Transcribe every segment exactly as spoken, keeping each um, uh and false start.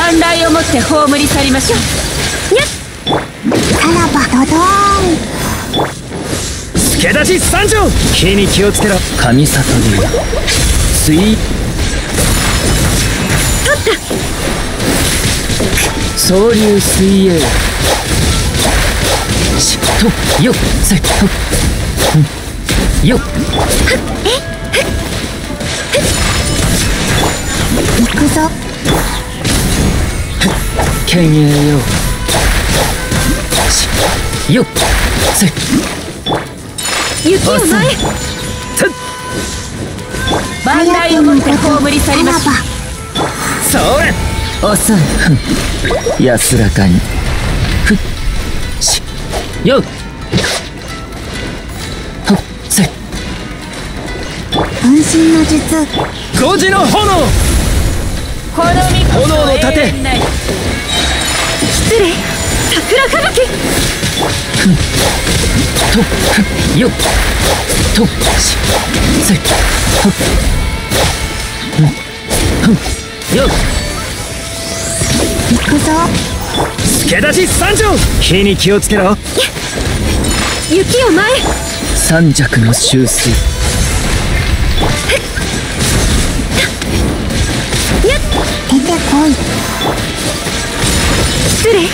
万来をもって葬り去りましょう。にゃっさらばドドーン。 助立ち参上。火に気をつけろ。神里流スイー取った。 総流水泳しとよっせとよっ行くぞ。 剣栄よしよっせ雪を前へ。万来をもって葬り去りましょう。 それ遅い。安らかにふっしよっほっせ分身の術。 五時の炎。 この身こそ炎の盾。 失礼。桜吹雪。 とふっよっとしせほっふんよっ行くぞ。 助立ち参上。火に気をつけろ。 雪を前へ。 三尺の秋水。 にゃっ出てこい。失礼。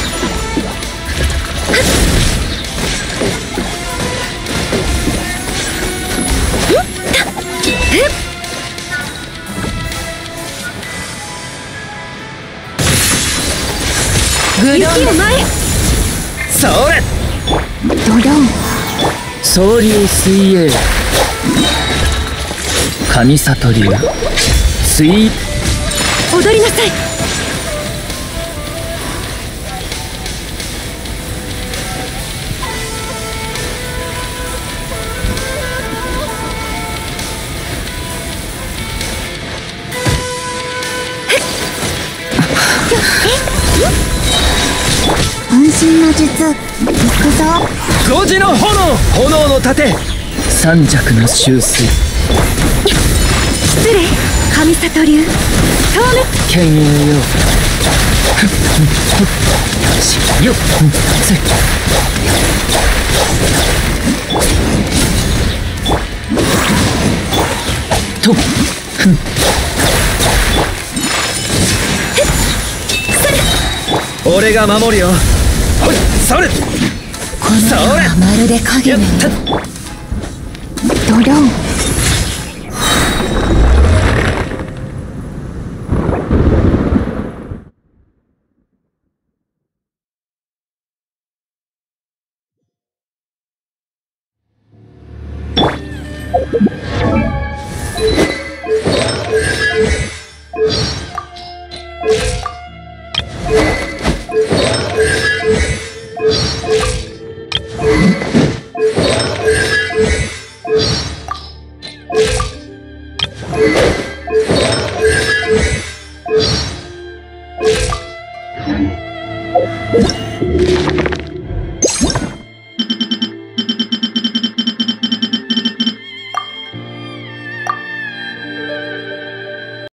雪を前へ。 それドドン。 総流水泳神里流スイー踊りなさい。分身の術。行くぞ。 五時の炎。炎の盾。三尺の秋水。 失礼。神里流消滅。 剣栄よふっふっしよっせとふん俺が守るよ。ほいそれこの世はまるで影のよう。ドドン。